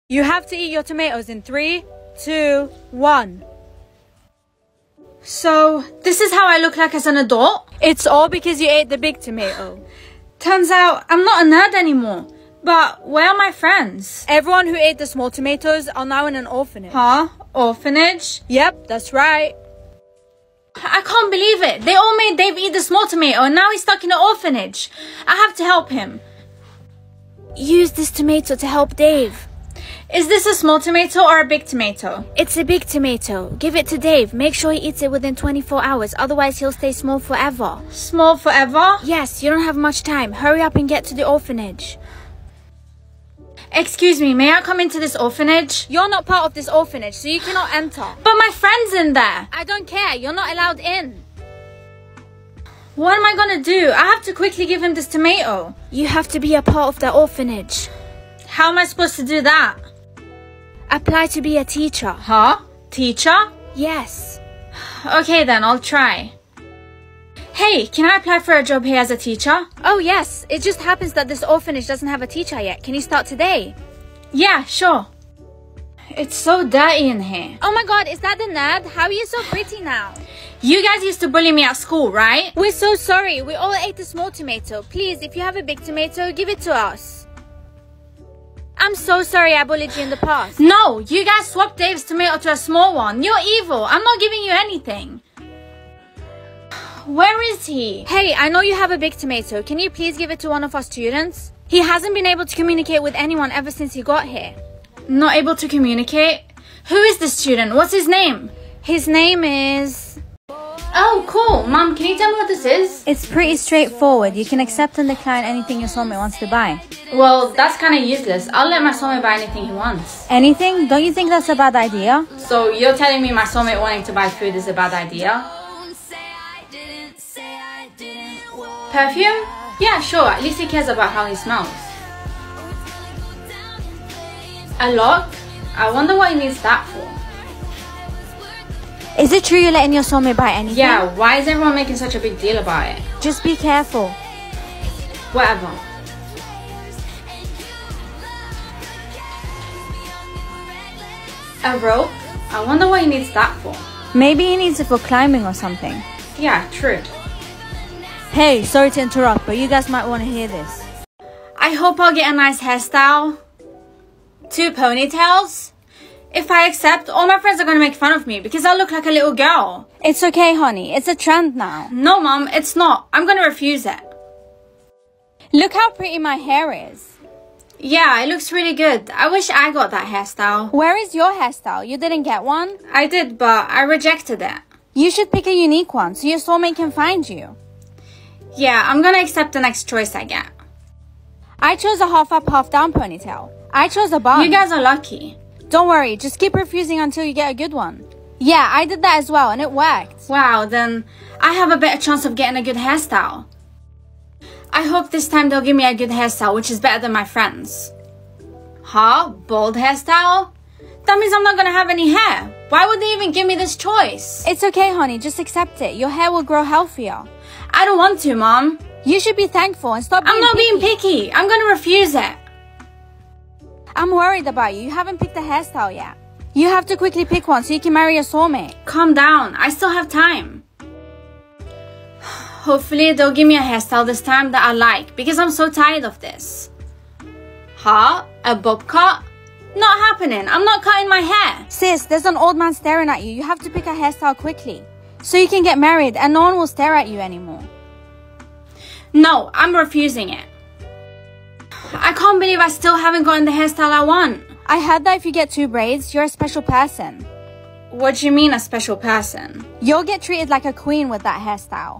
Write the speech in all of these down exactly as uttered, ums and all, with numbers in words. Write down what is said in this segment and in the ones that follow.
You have to eat your tomatoes in three, two, one. So, this is how I look like as an adult? It's all because you ate the big tomato. Turns out, I'm not a nerd anymore. But where are my friends? Everyone who ate the small tomatoes are now in an orphanage. Huh? Orphanage? Yep, that's right. I can't believe it. They all made Dave eat the small tomato and now he's stuck in an orphanage. I have to help him. Use this tomato to help Dave. Is this a small tomato or a big tomato? It's a big tomato. Give it to Dave. Make sure he eats it within twenty-four hours. Otherwise, he'll stay small forever. Small forever? Yes, you don't have much time. Hurry up and get to the orphanage. Excuse me, may I come into this orphanage? You're not part of this orphanage, so you cannot enter. But my friend's in there. I don't care. You're not allowed in. What am I gonna do? I have to quickly give him this tomato. You have to be a part of the orphanage. How am I supposed to do that? Apply to be a teacher. Huh? Teacher? Yes. Okay then, I'll try. Hey, can I apply for a job here as a teacher? Oh yes, it just happens that this orphanage doesn't have a teacher yet. Can you start today? Yeah, sure. It's so dirty in here. Oh my god, is that the nerd? How are you so pretty now? You guys used to bully me at school, right? We're so sorry. We all ate the small tomato. Please, if you have a big tomato, give it to us. I'm so sorry I bullied you in the past. No, you guys swapped Dave's tomato to a small one. You're evil. I'm not giving you anything. Where is he? Hey, I know you have a big tomato. Can you please give it to one of our students? He hasn't been able to communicate with anyone ever since he got here. Not able to communicate? Who is the student? What's his name? His name is... Oh, cool. Mom, can you tell me what this is? It's pretty straightforward. You can accept and decline anything your soulmate wants to buy. Well, that's kind of useless. I'll let my soulmate buy anything he wants. Anything? Don't you think that's a bad idea? So you're telling me my soulmate wanting to buy food is a bad idea? Perfume? Yeah, sure. At least he cares about how he smells. A lock? I wonder what he needs that for. Is it true you're letting your soulmate buy anything? Yeah, why is everyone making such a big deal about it? Just be careful. Whatever. A rope? I wonder what he needs that for. Maybe he needs it for climbing or something. Yeah, true. Hey, sorry to interrupt, but you guys might want to hear this. I hope I'll get a nice hairstyle. Two ponytails. If I accept, all my friends are going to make fun of me because I look like a little girl. It's okay, honey. It's a trend now. No, Mom, it's not. I'm going to refuse it. Look how pretty my hair is. Yeah, it looks really good. I wish I got that hairstyle. Where is your hairstyle? You didn't get one? I did, but I rejected it. You should pick a unique one so your soulmate can find you. Yeah, I'm going to accept the next choice I get. I chose a half up, half down ponytail. I chose a bun. You guys are lucky. Don't worry, just keep refusing until you get a good one. Yeah, I did that as well and it worked. Wow, then I have a better chance of getting a good hairstyle. I hope this time they'll give me a good hairstyle, which is better than my friends. Huh? Bald hairstyle? That means I'm not gonna have any hair. Why would they even give me this choice? It's okay, honey, just accept it. Your hair will grow healthier. I don't want to, Mom. You should be thankful and stop being I'm not picky. being picky. I'm gonna refuse it. I'm worried about you. You haven't picked a hairstyle yet. You have to quickly pick one so you can marry your soulmate. Calm down. I still have time. Hopefully they'll give me a hairstyle this time that I like because I'm so tired of this. Huh? A bob cut? Not happening. I'm not cutting my hair. Sis, there's an old man staring at you. You have to pick a hairstyle quickly so you can get married and no one will stare at you anymore. No, I'm refusing it. I can't believe I still haven't gotten the hairstyle I want. I heard that if you get two braids, you're a special person. What do you mean a special person? You'll get treated like a queen with that hairstyle.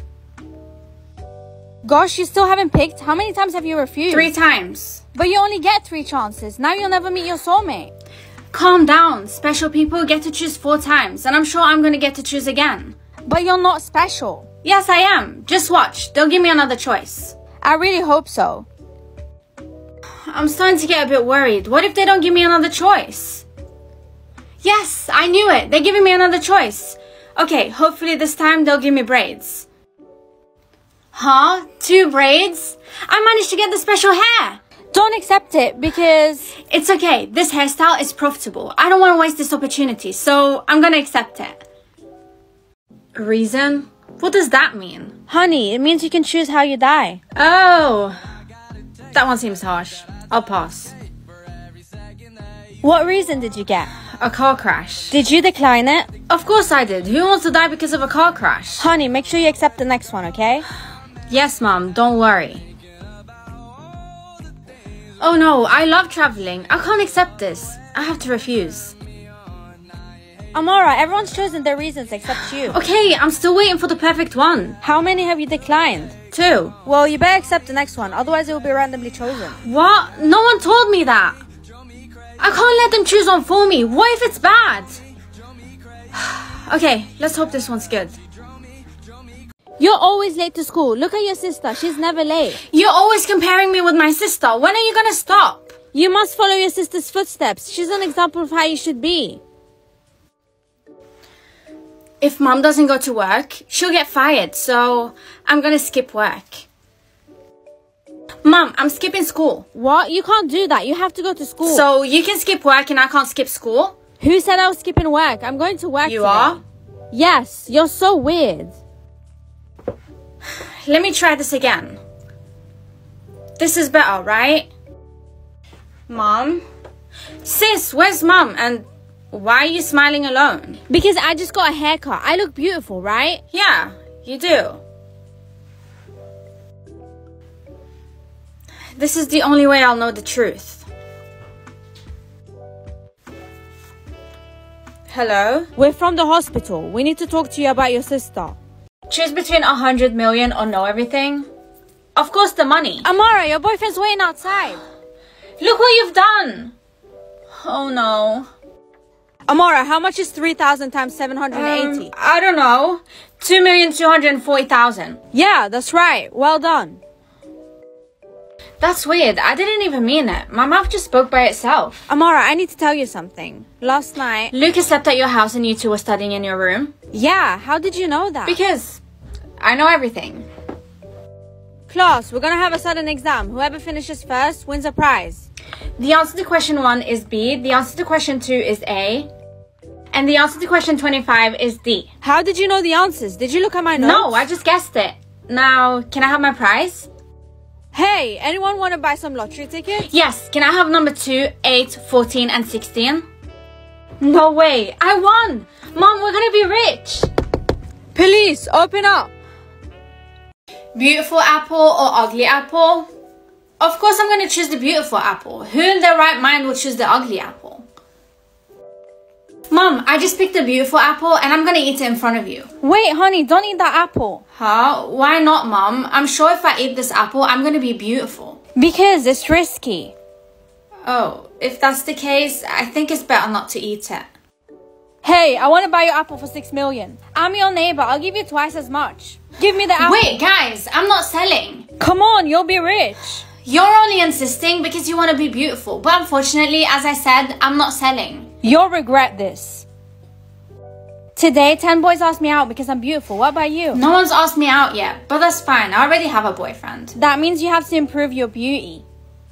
Gosh, you still haven't picked? How many times have you refused? Three times. But you only get three chances. Now you'll never meet your soulmate. Calm down. Special people get to choose four times, and I'm sure I'm going to get to choose again. But you're not special. Yes, I am. Just watch. They'll give me another choice. I really hope so. I'm starting to get a bit worried. What if they don't give me another choice? Yes, I knew it. They're giving me another choice. Okay, hopefully this time they'll give me braids. Huh? Two braids? I managed to get the special hair. Don't accept it because... It's okay. This hairstyle is profitable. I don't want to waste this opportunity, so I'm gonna accept it. Reason? What does that mean? Honey, it means you can choose how you die. Oh, that one seems harsh. I'll pass. What reason did you get? A car crash. Did you decline it? Of course I did. Who wants to die because of a car crash? Honey, make sure you accept the next one, okay? Yes, Mom. Don't worry. Oh no, I love traveling. I can't accept this. I have to refuse. Amara, everyone's chosen their reasons except you. Okay, I'm still waiting for the perfect one. How many have you declined? Two. Well, you better accept the next one, otherwise it will be randomly chosen. What? No one told me that. I can't let them choose one for me. What if it's bad? Okay, let's hope this one's good. You're always late to school. Look at your sister. She's never late. You're always comparing me with my sister. When are you gonna stop? You must follow your sister's footsteps. She's an example of how you should be. If Mom doesn't go to work, she'll get fired, so I'm gonna skip work. Mom, I'm skipping school. What? You can't do that. You have to go to school. So you can skip work and I can't skip school? Who said I was skipping work? I'm going to work You today. are? Yes, you're so weird. Let me try this again. This is better, right? Mom? Sis, where's Mom? And why are you smiling alone? Because I just got a haircut. I look beautiful, right? Yeah, you do. This is the only way I'll know the truth. Hello? We're from the hospital. We need to talk to you about your sister. Choose between a hundred million or know everything? Of course the money. Amara, your boyfriend's waiting outside. Look what you've done. Oh no. Amara, how much is three thousand times seven hundred eighty? Um, I don't know. two million two hundred forty thousand. Yeah, that's right. Well done. That's weird. I didn't even mean it. My mouth just spoke by itself. Amara, I need to tell you something. Last night... Lucas slept at your house and you two were studying in your room? Yeah, how did you know that? Because I know everything. Class, we're gonna have a sudden exam. Whoever finishes first wins a prize. The answer to question one is B. The answer to question two is A. And the answer to question twenty-five is D. How did you know the answers? Did you look at my notes? No, I just guessed it. Now, can I have my prize? Hey, anyone want to buy some lottery tickets? Yes, can I have number two, eight, fourteen, and sixteen? No way, I won! Mom, we're gonna be rich! Police, open up! Beautiful apple or ugly apple? Of course I'm gonna choose the beautiful apple. Who in their right mind will choose the ugly apple? Mom, I just picked the beautiful apple and I'm gonna eat it in front of you. Wait, honey, don't eat that apple. Huh? Why not, Mom? I'm sure if I eat this apple, I'm gonna be beautiful. Because it's risky. Oh, if that's the case, I think it's better not to eat it. Hey, I want to buy your apple for six million. I'm your neighbor. I'll give you twice as much. Give me the apple. Wait, guys, I'm not selling. Come on, you'll be rich. You're only insisting because you want to be beautiful. But unfortunately, as I said, I'm not selling. You'll regret this. Today, ten boys asked me out because I'm beautiful. What about you? No one's asked me out yet, but that's fine. I already have a boyfriend. That means you have to improve your beauty.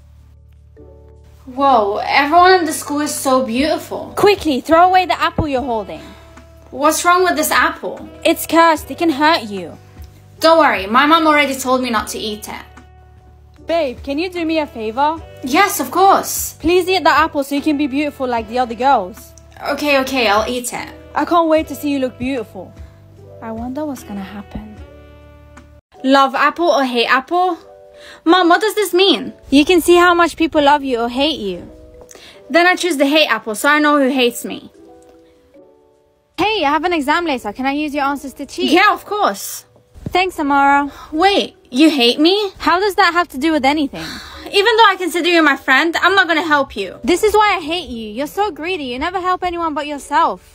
Whoa, everyone in the school is so beautiful. Quickly, throw away the apple you're holding. What's wrong with this apple? It's cursed. It can hurt you. Don't worry, my mom already told me not to eat it. Babe, can you do me a favor? Yes, of course. Please eat the apple so you can be beautiful like the other girls. Okay, okay, I'll eat it. I can't wait to see you look beautiful. I wonder what's gonna happen. Love apple or hate apple? Mom, what does this mean? You can see how much people love you or hate you. Then I choose the hate apple so I know who hates me. Hey, I have an exam later. Can I use your answers to cheat? Yeah, of course. Thanks, Amara. Wait, you hate me? How does that have to do with anything? Even though I consider you my friend, I'm not gonna help you. This is why I hate you. You're so greedy. You never help anyone but yourself.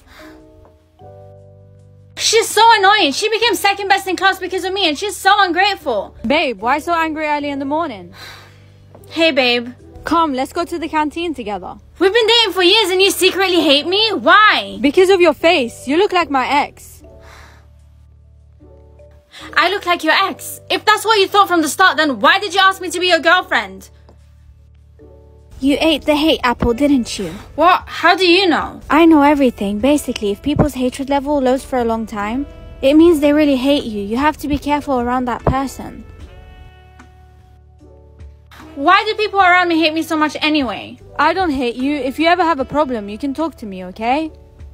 She's so annoying. She became second best in class because of me and she's so ungrateful. Babe, why so angry early in the morning? Hey, babe. Come, let's go to the canteen together. We've been dating for years and you secretly hate me? Why? Because of your face. You look like my ex. I look like your ex. If that's what you thought from the start, then why did you ask me to be your girlfriend? You ate the hate apple, didn't you? What? How do you know? I know everything. Basically, if people's hatred level lows for a long time, it means they really hate you. You have to be careful around that person. Why do people around me hate me so much anyway? I don't hate you. If you ever have a problem, you can talk to me, okay?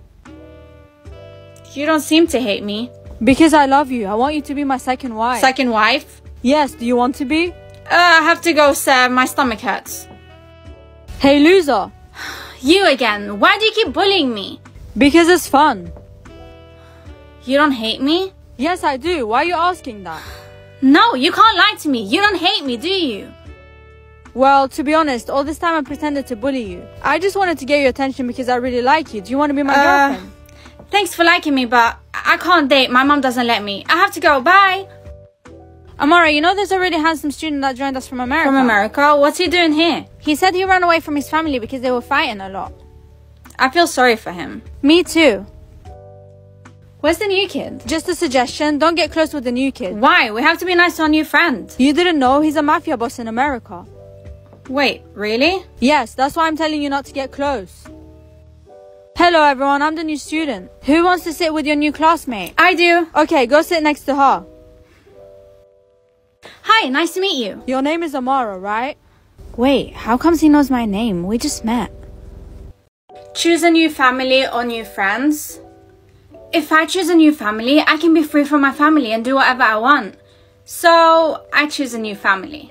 You don't seem to hate me. Because I love you. I want you to be my second wife. Second wife? Yes, do you want to be? Uh, I have to go, sir. My stomach hurts. Hey, loser. You again. Why do you keep bullying me? Because it's fun. You don't hate me? Yes, I do. Why are you asking that? No, you can't lie to me. You don't hate me, do you? Well, to be honest, all this time I pretended to bully you. I just wanted to get your attention because I really like you. Do you want to be my uh, girlfriend? Thanks for liking me, but I can't date. My mom doesn't let me. I have to go. Bye. Amara, you know there's a really handsome student that joined us from America. From America? What's he doing here? He said he ran away from his family because they were fighting a lot. I feel sorry for him. Me too. Where's the new kid? Just a suggestion, don't get close with the new kid. Why? We have to be nice to our new friend. You didn't know he's a mafia boss in America. Wait, really? Yes, that's why I'm telling you not to get close. Hello everyone, I'm the new student. Who wants to sit with your new classmate? I do. Okay, go sit next to her. Hi, nice to meet you. Your name is Amara, right? Wait, how comes he knows my name? We just met. Choose a new family or new friends. If I choose a new family, I can be free from my family and do whatever I want. So, I choose a new family.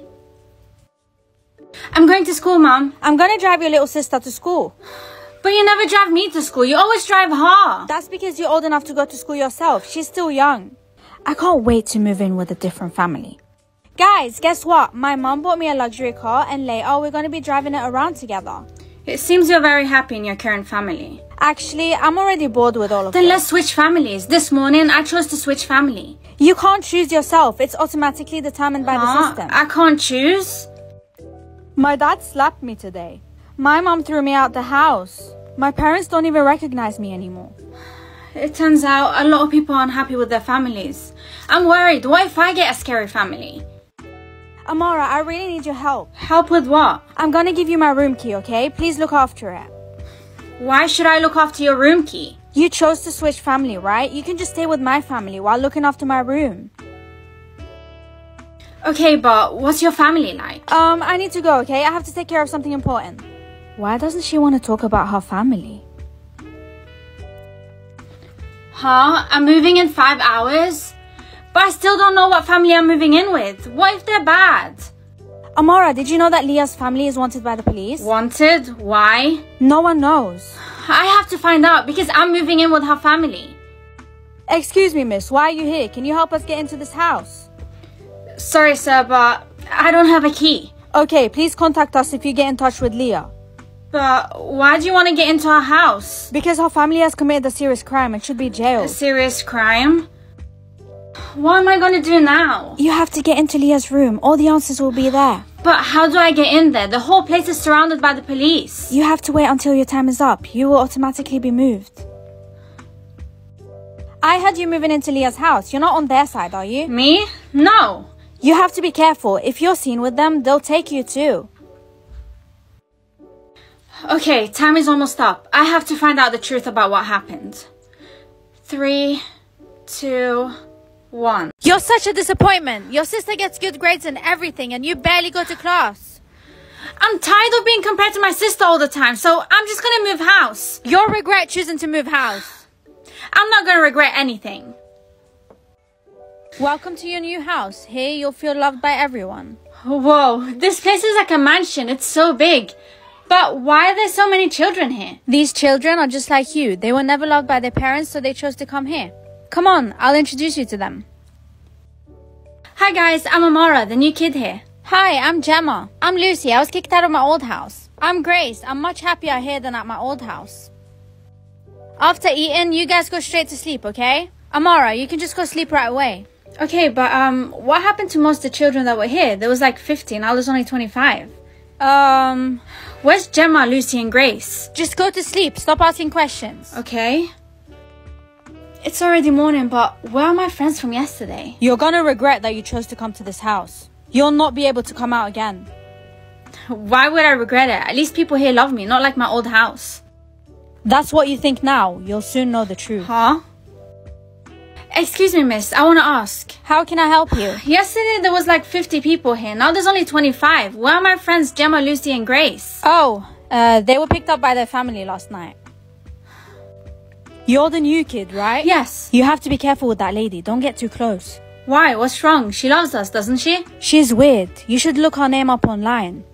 I'm going to school, Mom. I'm gonna drive your little sister to school. But you never drive me to school. You always drive her. That's because you're old enough to go to school yourself. She's still young. I can't wait to move in with a different family. Guys, guess what? My mom bought me a luxury car and later we're going to be driving it around together. It seems you're very happy in your current family. Actually, I'm already bored with all of Then this. let's switch families. This morning, I chose to switch family. You can't choose yourself. It's automatically determined by Huh? the system. I can't choose? My dad slapped me today. My mom threw me out the house. My parents don't even recognize me anymore. It turns out a lot of people are unhappy with their families. I'm worried. What if I get a scary family? Amara, I really need your help. Help with what? I'm gonna give you my room key, okay? Please look after it. Why should I look after your room key? You chose to switch family, right? You can just stay with my family while looking after my room. Okay, but what's your family like? Um, I need to go, okay? I have to take care of something important. Why doesn't she want to talk about her family? Huh? I'm moving in five hours? But I still don't know what family I'm moving in with. What if they're bad? Amara, did you know that Leah's family is wanted by the police? Wanted? Why? No one knows. I have to find out because I'm moving in with her family. Excuse me, miss. Why are you here? Can you help us get into this house? Sorry, sir, but I don't have a key. Okay, please contact us if you get in touch with Leah. But why do you want to get into her house? Because her family has committed a serious crime and should be A jailed. serious crime? What am I going to do now? You have to get into Leah's room. All the answers will be there. But how do I get in there? The whole place is surrounded by the police. You have to wait until your time is up. You will automatically be moved. I had you moving into Leah's house. You're not on their side, are you? Me? No. You have to be careful. If you're seen with them, they'll take you too. Okay, time is almost up. I have to find out the truth about what happened. Three, two, one. You're such a disappointment. Your sister gets good grades and everything and you barely go to class. I'm tired of being compared to my sister all the time, so I'm just gonna move house. You'll regret choosing to move house. I'm not gonna regret anything. Welcome to your new house. Here you'll feel loved by everyone. Whoa, this place is like a mansion. It's so big. But why are there so many children here? These children are just like you. They were never loved by their parents, so they chose to come here. Come on, I'll introduce you to them. Hi guys, I'm Amara, the new kid here. Hi, I'm Gemma. I'm Lucy. I was kicked out of my old house. I'm Grace. I'm much happier here than at my old house. After eating, you guys go straight to sleep, okay? Amara, you can just go sleep right away. Okay, but um, what happened to most of the children that were here? There was like fifty and I was only twenty-five. Um, Where's Gemma, Lucy, and Grace? just go to sleep. Stop asking questions. Okay. It's already morning, but where are my friends from yesterday? You're gonna regret that you chose to come to this house. You'll not be able to come out again. Why would I regret it? At least people here love me, not like my old house. That's what you think now. You'll soon know the truth. Huh? Excuse me, miss. I want to ask. How can I help you? Yesterday there was like fifty people here. Now there's only twenty-five. Where are my friends Gemma, Lucy, and Grace? Oh, uh, they were picked up by their family last night. You're the new kid, right? Yes. You have to be careful with that lady. Don't get too close. Why? What's wrong? She loves us, doesn't she? She's weird. You should look her name up online.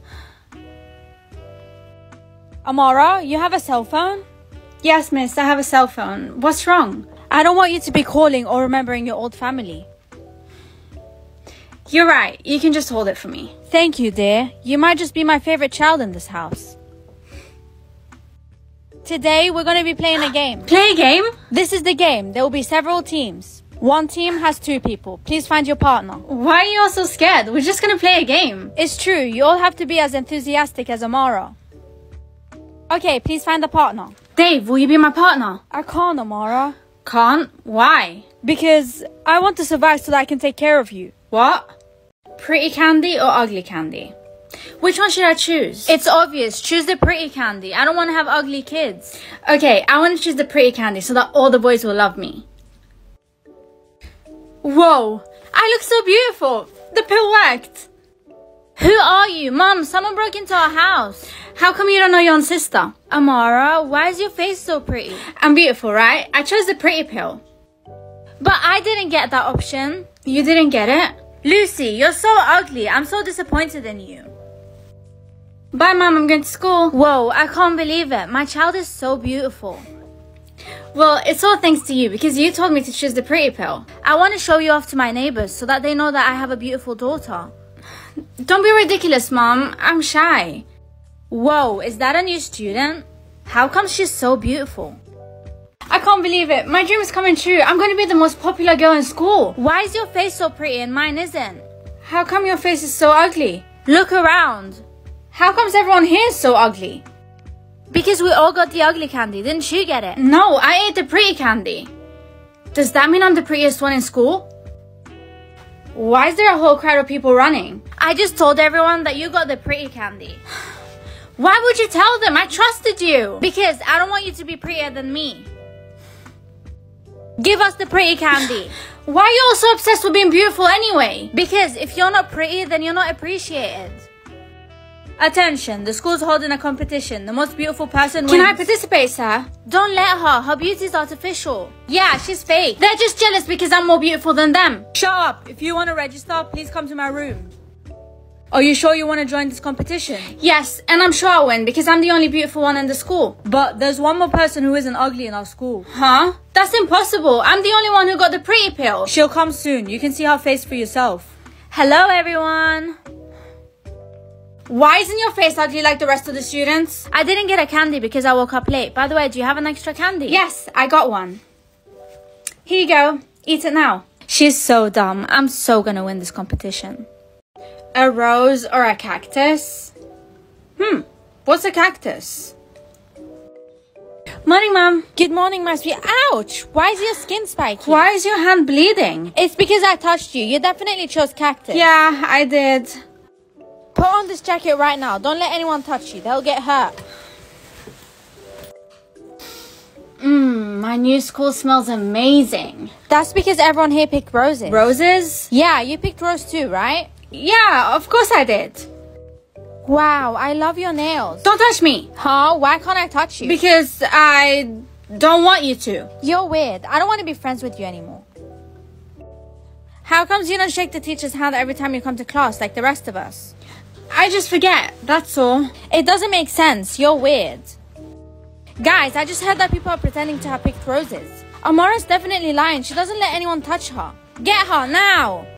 Amara, you have a cell phone? Yes, miss. I have a cell phone. What's wrong? I don't want you to be calling or remembering your old family. You're right. You can just hold it for me. Thank you, dear. You might just be my favorite child in this house. Today, we're going to be playing a game. Play a game? This is the game. There will be several teams. One team has two people. Please find your partner. Why are you all so scared? We're just going to play a game. It's true. You all have to be as enthusiastic as Amara. Okay, please find a partner. Dave, will you be my partner? I can't, Amara. Can't? Why? Because I want to survive so that I can take care of you. What? Pretty candy or ugly candy? Which one should I choose? It's obvious. Choose the pretty candy. I don't want to have ugly kids. Okay, I want to choose the pretty candy so that all the boys will love me. Whoa! I look so beautiful! The pill worked! Who are you? Mom, someone broke into our house. How come you don't know your own sister? Amara, why is your face so pretty? I'm beautiful, right? I chose the pretty pill. But I didn't get that option. You didn't get it? Lucy, you're so ugly. I'm so disappointed in you. Bye, Mom. I'm going to school. Whoa, I can't believe it. My child is so beautiful. Well, it's all thanks to you because you told me to choose the pretty pill. I want to show you off to my neighbors so that they know that I have a beautiful daughter. Don't be ridiculous, Mom. I'm shy. Whoa, is that a new student? How come she's so beautiful? I can't believe it. My dream is coming true. I'm going to be the most popular girl in school. Why is your face so pretty and mine isn't? How come your face is so ugly? Look around. How comes everyone here is so ugly? Because we all got the ugly candy. Didn't you get it? No, I ate the pretty candy. Does that mean I'm the prettiest one in school? Why is there a whole crowd of people running? I just told everyone that you got the pretty candy. Why would you tell them? I trusted you. Because I don't want you to be prettier than me. Give us the pretty candy. Why are you all so obsessed with being beautiful anyway? Because if you're not pretty, then you're not appreciated. Attention, the school's holding a competition. The most beautiful person wins. Can I participate, sir? Don't let her. Her beauty's artificial. Yeah, she's fake. They're just jealous because I'm more beautiful than them. Shut up. If you want to register, please come to my room. Are you sure you want to join this competition? Yes, and I'm sure I'll win because I'm the only beautiful one in the school. But there's one more person who isn't ugly in our school. Huh? That's impossible. I'm the only one who got the pretty pill. She'll come soon. You can see her face for yourself. Hello, everyone. Why isn't your face ugly like the rest of the students? I didn't get a candy because I woke up late. By the way, do you have an extra candy? Yes, I got one. Here you go. Eat it now. She's so dumb. I'm so gonna win this competition. A rose or a cactus? Hmm, what's a cactus? Morning, Mom. Good morning, my sweet. Ouch! Why is your skin spiky? Why is your hand bleeding? It's because I touched you. You definitely chose cactus. Yeah, I did. Put on this jacket right now. Don't let anyone touch you. They'll get hurt. Mmm, my new school smells amazing. That's because everyone here picked roses. Roses? Yeah, you picked rose too, right? Yeah, of course I did. Wow, I love your nails. Don't touch me. Huh? Why can't I touch you? Because I don't want you to. You're weird. I don't want to be friends with you anymore. How comes you don't shake the teacher's hand every time you come to class like the rest of us? I just forget, that's all. It doesn't make sense. You're weird. Guys, I just heard that people are pretending to have picked roses. Amara's definitely lying. She doesn't let anyone touch her. Get her now!